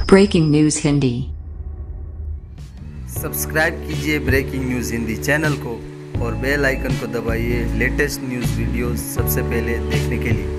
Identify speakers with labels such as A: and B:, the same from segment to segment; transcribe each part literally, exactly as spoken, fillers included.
A: Breaking news Hindi.
B: Subscribe कीजिए breaking news Hindi channel को और बेल आइकन को दबाइए लेटेस्ट न्यूज वीडियोस सबसे पहले देखने के लिए।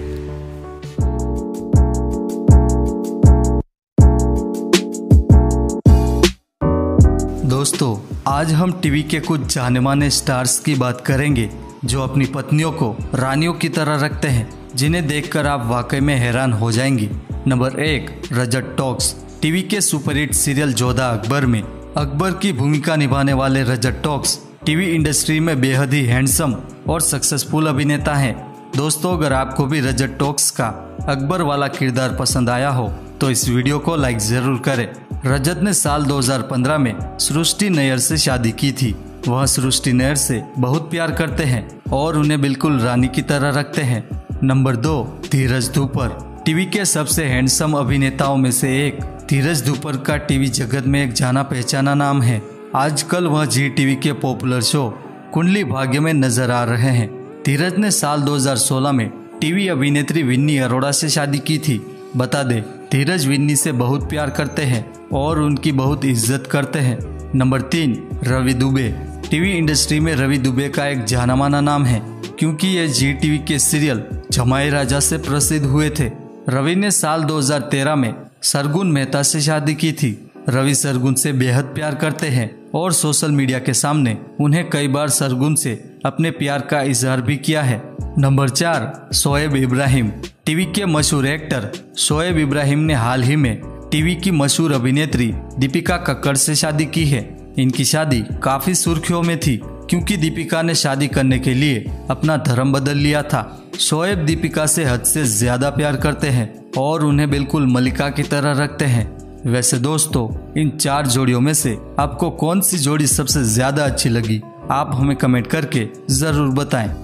C: दोस्तों, आज हम टीवी के कुछ जाने माने स्टार्स की बात करेंगे जो अपनी पत्नियों को रानियों की तरह रखते हैं, जिन्हें देखकर आप वाकई में हैरान हो जाएंगी। नंबर एक, रजत टॉक्स। टीवी के सुपरहिट सीरियल जोधा अकबर में अकबर की भूमिका निभाने वाले रजत टॉक्स टीवी इंडस्ट्री में बेहद ही हैंडसम और सक्सेसफुल अभिनेता हैं। दोस्तों, अगर आपको भी रजत टॉक्स का अकबर वाला किरदार पसंद आया हो तो इस वीडियो को लाइक जरूर करें। रजत ने साल दो हज़ार पंद्रह में सृष्टि नैयर से शादी की थी। वह सृष्टि नैयर से बहुत प्यार करते हैं और उन्हें बिल्कुल रानी की तरह रखते हैं। नंबर दो, धीरज धुपर। टीवी के सबसे हैंडसम अभिनेताओं में से एक धीरज धुपर का टीवी जगत में एक जाना पहचाना नाम है। आजकल वह जी टीवी के पॉपुलर शो कुंडली भाग्य में नजर आ रहे हैं। धीरज ने साल दो हज़ार सोलह में टीवी अभिनेत्री विन्नी अरोड़ा से शादी की थी। बता दे, धीरज विन्नी से बहुत प्यार करते हैं और उनकी बहुत इज्जत करते हैं। नंबर तीन, रवि दुबे। टीवी इंडस्ट्री में रवि दुबे का एक जाना माना नाम है क्योंकि ये जी टीवी के सीरियल जमाई राजा से प्रसिद्ध हुए थे। रवि ने साल दो हज़ार तेरह में सरगुन मेहता से शादी की थी। रवि सरगुन से बेहद प्यार करते हैं और सोशल मीडिया के सामने उन्हें कई बार सरगुन से अपने प्यार का इजहार भी किया है। नंबर चार, शोएब इब्राहिम। टीवी के मशहूर एक्टर शोएब इब्राहिम ने हाल ही में टीवी की मशहूर अभिनेत्री दीपिका कक्कड़ से शादी की है। इनकी शादी काफी सुर्खियों में थी क्योंकि दीपिका ने शादी करने के लिए अपना धर्म बदल लिया था। शोएब दीपिका से हद से ज्यादा प्यार करते हैं और उन्हें बिल्कुल मलिका की तरह रखते हैं। वैसे दोस्तों, इन चार जोड़ियों में से आपको कौन सी जोड़ी सबसे ज्यादा अच्छी लगी, आप हमें कमेंट करके जरूर बताएं।